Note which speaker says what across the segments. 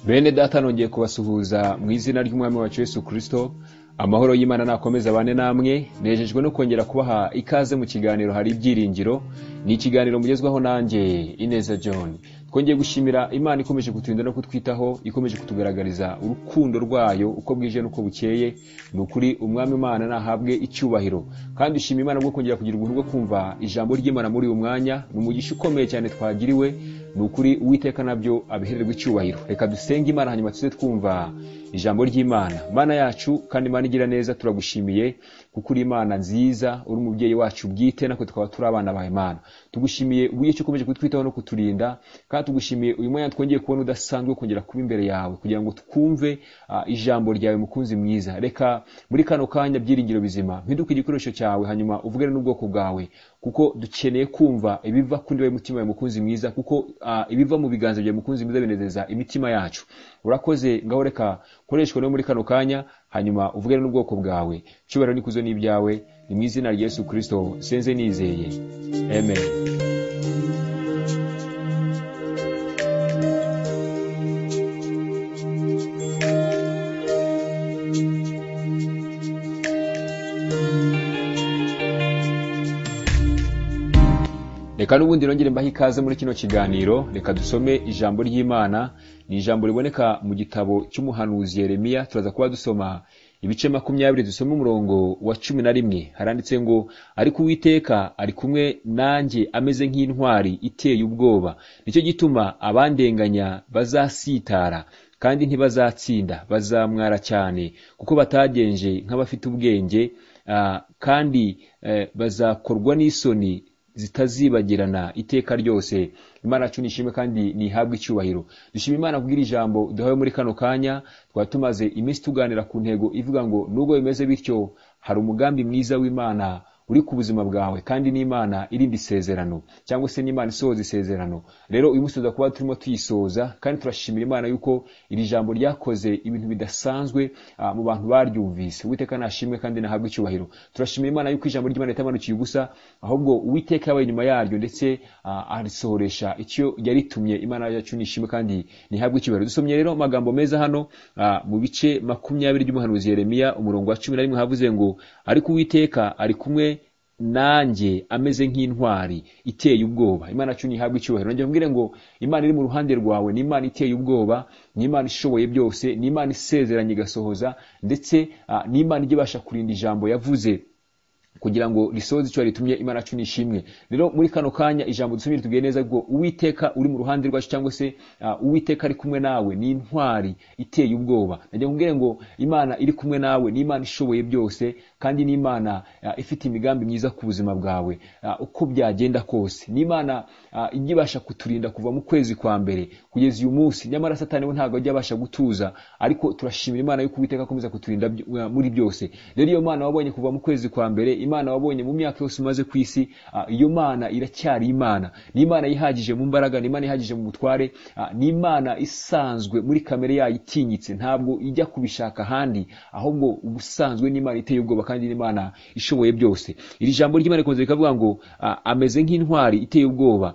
Speaker 1: Bene data nongeye kubasuhuza mu izina ry'umwami wacu Yesu Kristo. Amahoro y'Imana nakomeza bane namwe. Nejejwe no kongera kubaha ikaze mu kiganiro hari ibyiringiro. Ni ikiganiro mugezwaho nanjye Ineza John. Twongeye gushimira Imana ikomeje kuturinda no kutwitaho, ikomeje kutugaragariza urukundo rwayo uko bwije nuko bukeye. Nukuri umwami Imana nahabwe icyubahiro. Kandi ushima Imana bwo kongera kugira ubuntu bwo kumva ijambo ry'Imana muri uyu mwanya. Numugisha ukomeye cyane twagiriwe. Nukuri Uwiteka nabyo abihererwa icyubahiro. Reka dusenge Imana hanyuma tuze twumva ijambo ry'Imana. Mana yacu kandi Imana igira neza, turagushimiye kuko uri Imana nziza, uri umubyeyi wacu bwite, nako tukaba turi abana bawe Imana. Tugushimiye ubuye cyo ukomeje kutwitaho no kuturinda, kandi tugushimiye uyu mwanya twongeye kubona udasanzwe kongera kuba imbere yawe kugira ngo twumve ijambo ryawe mukunzi mwiza. Reka muri kano kanya byiringiro bizima mpinduka igikoresho cyawe, hanyuma uvugane n'ubwoko bwawe, kuko dukeneye kumva ibiva kuri wewe mutima wawe mukunzi mwiza, kuko ibiva mu biganza byawe mukunzi mwiza binezeza imitima yacu. Urakoze, ngaho reka koreshwa no muri kano kanya, hanyuma uvugane n'ubwoko bwawe. Cyubahiro nikuzo n'ibyawe, ni mu izina rya Yesu Kristo senze nizeye, amen. Reka n'ubundi nongere mbaha ikaze muri kino kiganiro. Reka dusome ijambo ry'Imana. Ni ijambo riboneka mu gitabo cy'umuhanuzi Yeremiya. Turaza kuba dusoma ibice 20, dusoma umurongo wa 11. Haranditse ngo, ariko Uwiteka ari kumwe nanjye ameze nk'intwari iteye ubwoba. Nicyo gituma abandenganya bazasitara kandi ntibazatsinda, bazamwara cyane kuko batagenje nk'abafite ubwenge, kandi bazakorwa n'isoni zitazibagirana iteka ryose. Imana yacu nishimwe kandi nihabwe icyubahiro. Dushima Imana kugira ijambo duhawe muri kano kanya. Twatumaze iminsi tuganira ku ntego ivuga ngo nubwo bimeze bityo hari umugambi mwiza w'Imana uri ku buzima bwawe, kandi n'Imana irindi isezerano, cyangwa se n'Imana isohoza isezerano. Rero uyu munsi kuba turimo tuyisoza, kandi turashimira Imana yuko iri jambo ryakoze ibintu bidasanzwe mu bantu baryumvise. Uwiteka nashimwe kandi nahabwe icyubahiro. Turashimira Imana yuko ijambo ry'Imana ritamanukiye ubusa, ahubwo Uwiteka yabaye inyuma yaryo, ndetse arisohoresha icyo yaritumye. Imana yacu nishimwe kandi nihabwe icyubahiro. Dusomye rero amagambo meza hano mu bice 20 by'umuhanuzi Yeremiya, umurongo wa 11 havuze ngo, ariko Uwiteka ari kumwe nanjye ameze nk'intwari iteye ubwoba. Imana yacu nihabwe icyubahiro. Nongeye mbwire ngo Imana iri mu ruhande rwawe ni Imana iteye ubwoba, ni Imana ishoboye byose, ni Imana isezeranye igasohoza, ndetse ni Imana igibasha kurinda ijambo yavuze kugira ngo risoze icyo ritumye. Imana yacu nishimwe. Rero muri kano kanya ijambo dusomye tugiye neza ngo Uwiteka uri mu ruhande rwacu, cyangwa se Uwiteka ari kumwe nawe ni intwari iteye ubwoba. Najya mbwire ngo Imana iri kumwe nawe ni Imana ishoboye byose, kandi ni Imana ifite imigambi myiza ku buzima bwawe uko byagenda kose. Ni Imana igibasha kuturinda kuva mu kwezi kwa mbere kugeza uyu munsi. Nyamara Satani we ntabwo ajya abasha gutuza, ariko turashimira Imana yuko Uwiteka akomeza kuturinda muri byose. Rero iyo Mana wabonye kuva mu kwezi kwa mbere, Imana wabonye mu myaka yose umaze ku isi, iyo Mana iracyari Imana. Ni Imana yihagije mu mbaraga, ni Imana yihagije mu butware, ni Imana isanzwe muri kamere yayo itinyitse, ntabwo ijya kubishaka handi, ahubwo ubusanzwe ni Imana iteye ubwoba, kandi ni Imana ishoboye byose. Iri jambo ry'Imana rikomeza rikavuga ngo ameze nk'intwari iteye ubwoba,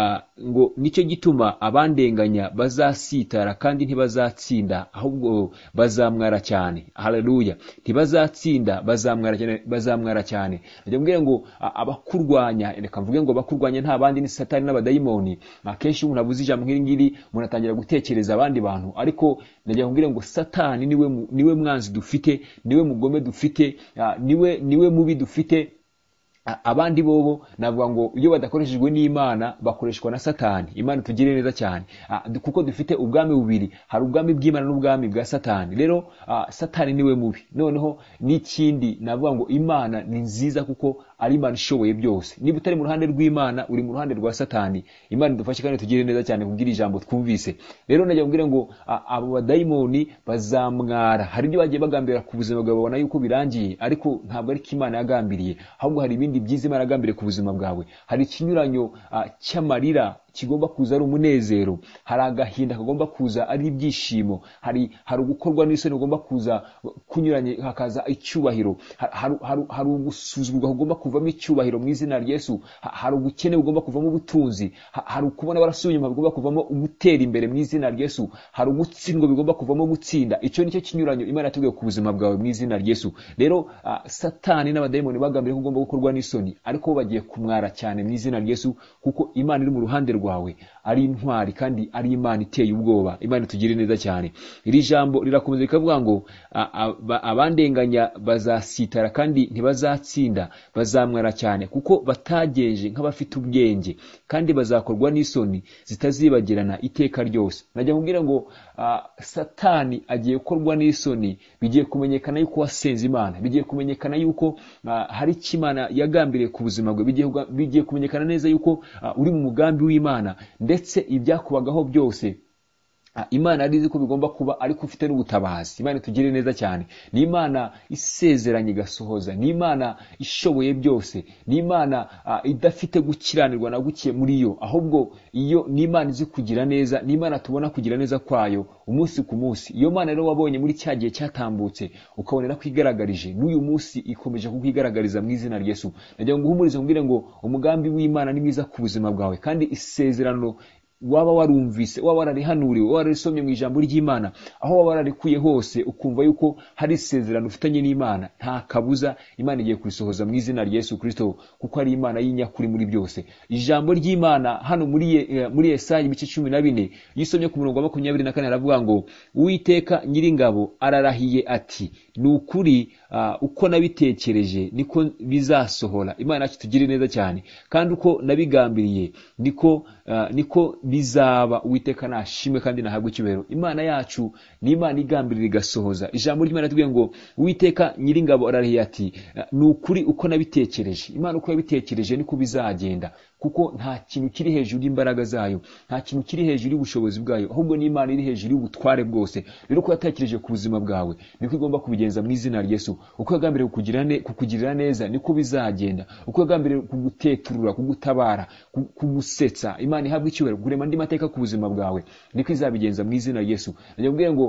Speaker 1: ngo nicyo gituma abandenganya bazasitara kandi ntibazatsinda, ahubwo bazamwara cyane. Haleluya. Ntibazatsinda, bazamwara cyane. Najya mbwira ngo abakurwanya, reka mvuge ngo abakurwanya nta bandi ni Satani n'abadayimoni. Akenshi umuntu avuze ijambo nk'iri ngiri umuntu atangira gutekereza abandi bantu, ariko najya mbwira ngo Satani niwe mwanzi dufite, niwe mugome dufite, niwe mubi dufite. Abandi bobo navuga ngo iyo badakoreshejwe n'Imana bakoreshwa na Satani. Imana tugire neza cyane, kuko dufite ubwami bubiri, hari ubwami bw'Imana n'ubwami bwa Satani. Rero Satani niwe mubi. Noneho n'ikindi navuga ngo Imana ni nziza kuko ari Imana ishoboye byose. Niba utari mu ruhande rw'Imana uri mu ruhande rwa Satani. Imana idufashe kandi tugire neza cyane kugira ijambo twumvise. Rero najya mbwira ngo abo badayimoni bazamwara. Hari ibyo bagiye bagambira ku buzima bwawe babona yuko birangiye, ariko ntabwo ari ko Imana yagambiriye, ahubwo hari ibindi byiza Imana yagambiriye ku buzima bwawe. Hari ikinyuranyo cy'amarira kigomba kuza ari umunezero, hari agahinda kagomba kuza ari ibyishimo, hari ugukorwa n'isoni kugomba kuza kunyuranye, hakaza icyubahiro, hari ugusuzugurwa kugomba kuvamo icyubahiro mu izina rya Yesu, hari ubukene bugomba kuvamo ubutunzi, hari ukubona barasubiye inyuma bigomba kuvamo ugutera imbere mu izina rya Yesu, hari ugutsindwa bigomba kuvamo gutsinda. Icyo nicyo kinyuranyo Imana yatubwiye ku buzima bwawe mu izina rya Yesu. Rero Satani n'abadayimoni bagambiriye ko ugomba gukorwa n'isoni, ariko bo bagiye kumwara cyane mu izina rya Yesu, kuko Imana iri mu ruhande rwawe ari intwari kandi ari Imana iteye ubwoba. Imana itugire neza cyane. Iri jambo rirakomeza rikavuga ngo abandenganya bazasitara kandi ntibazatsinda, bazamwara cyane kuko batagenje nk'abafite ubwenge, kandi bazakorwa n'isoni zitazibagirana iteka ryose. Najya kumbwira ngo Satani agiye gukorwa n'isoni, bigiye kumenyekana yuko wasenze Imana, bigiye kumenyekana yuko hari icyo Imana yagambiriye ku buzima bwe, bigiye kumenyekana neza yuko uri mu mugambi w'Imana, ndetse ibyakubagaho byose Imana arizi ko bigomba kuba, ariko ufite n'ubutabazi. Imana itugire neza cyane. Ni Imana isezeranye igasohoza, ni Imana ishoboye byose, ni Imana idafite gukiranirwa na guke muri yo, ahubwo iyo ni Imana izi kugira neza, ni Imana tubona kugira neza kwayo umunsi ku munsi. Iyo Mana rero wabonye muri cya gihe cyatambutse ukabonera kwigaragarije, n'uyu munsi ikomeje kukwigaragariza mu izina rya Yesu. Nagira ngo nguhumurize nkubwire ngo umugambi w'Imana ni mwiza ku buzima bwawe, kandi isezerano waba warumvise, waba wararihanuriwe, waba wararisomye mu ijambo ry'Imana, aho waba wararikuye hose ukumva yuko hari isezerano ufitanye n'Imana, nta kabuza Imana igiye kurisohoza mu izina rya Yesu Kristo, kuko ari Imana y'inyakuri muri byose. Ijambo ry'Imana hano muri Yesaya ibice 14 yisomye ku murongo wa 24 aravuga ngo Uwiteka Nyiringabo ararahiye ati, ni ukuri uko nabitekereje niko bizasohora. Imana yacu tugire neza cyane, kandi uko nabigambiriye niko bizaba. Uwiteka nashimwe kandi nahabwe icyubahiro. Imana yacu ni Imana igambirira igasohoza. Ijambo ry'Imana tubwiye ngo Uwiteka Nyiringabo ararahiye ati, ni ukuri uko nabitekereje. Imana uko yabitekereje niko bizagenda, kuko nta kintu kiri hejuru y'imbaraga zayo, nta kintu kiri hejuru y'ubushobozi bwayo, ahubwo ni Imana iri hejuru y'ubutware bwose. Rero uko yatekereje ku buzima bwawe niko igomba kubigenza mu izina rya Yesu. Uko yagambiriye kukugirira neza niko bizagenda. Uko yagambiriye kuguteturura, kugutabara, kugusetsa, Imana ihabwe icyubahiro, kurema andi mateka ku buzima bwawe, niko izabigenza mu izina rya Yesu. Najya kubwira ngo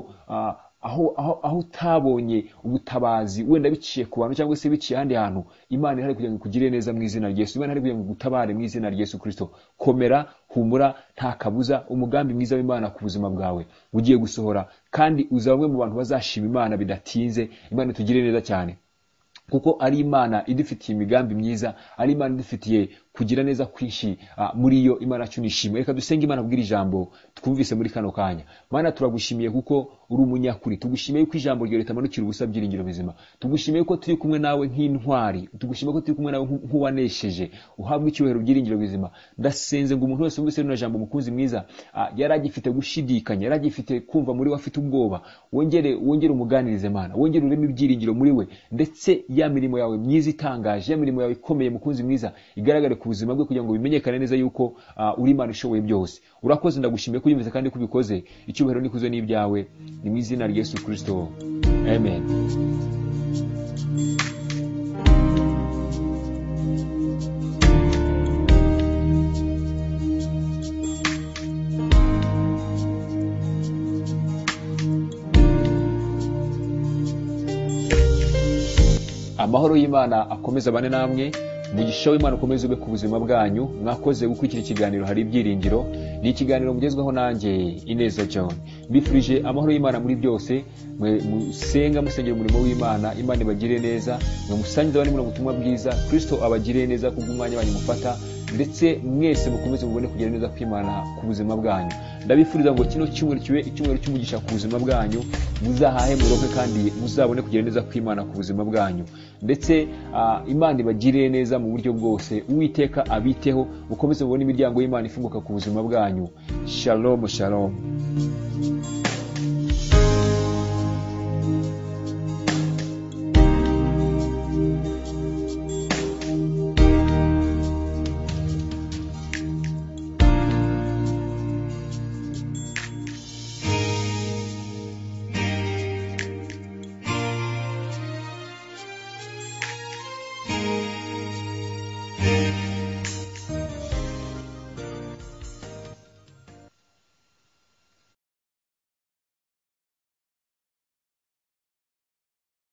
Speaker 1: aho utabonye ubutabazi wenda biciye ku bantu cyangwa se biciye ahandi hantu, Imana ihari kugira ngo ikugire neza mu izina rya Yesu. Imana ihari kugira ngo gutabare mu izina rya Yesu Kristo. Komera, humura, nta kabuza umugambi mwiza w'Imana ku buzima bwawe ugiye gusohora, kandi uzaba umwe mu bantu bazashima Imana bidatinze. Imana itugire neza cyane, kuko ari Imana idufitiye imigambi myiza, ari Imana idufitiye kugira neza kwinshi muri yo. Imana yacu nishimwe. Reka dusenge Imana kubwira ijambo twumvise muri kano kanya. Mana turagushimiye kuko uri umunyakuri, tugushimiye ko ijambo ryo ritamanukira ubusa byiringiro bizima, tugushimiye ko turi kumwe nawe nk'intwari, tugushimiye ko turi kumwe nawe nk'uwanesheje. Uhabwe icyubahiro byiringiro bizima. Ndasenze ngo umuntu wese wumvise rino jambo mukunzi mwiza, yaragifite gushidikanya, yaragifite kumva muri we afite ubwoba, wongere umuganirize Mana, wongere ureme ibyiringiro muri we, ndetse ya mirimo yawe myiza itangaje, ya mirimo yawe ikomeye mukunzi mwiza igaragare ku buzima bwe, kugira ngo bimenyekane neza yuko uri Imana ishoboye byose. Urakoze, ndagushimiye ko ubyumvise kandi kubikoze. Icyubahiro n'ikuzo ni ibyawe, ni mu izina rya Yesu Kristo, amen. Amahoro y'Imana akomeza bane namwe, umugisha w'Imana ukomeze ube ku buzima bwanyu. Mwakoze gukurikira ikiganiro hari ibyiringiro. Ni ikiganiro mugezweho nanjye Ineza John. Mbifurije amahoro y'Imana muri byose. Mwe musenga musengera umurimo w'Imana, Imana ibagire neza. Mwe musangiza abandi mu butumwa bwiza, Kristo abagire neza kubw'umwanya wanyu mufata, ndetse mwese mukomeze mubone kugira neza kw'Imana ku buzima bwanyu. Ndabifuriza ngo kino cyumweru kibe icyumweru cy'umugisha ku buzima bwanyu, muzahahe muroke kandi muzabone kugira neza kw'Imana ku buzima bwanyu, ndetse Imana ibagire neza mu buryo bwose. Uwiteka abiteho, mukomeze mubone imiryango y'Imana ifunguka ku buzima bwanyu. Shalom shalom.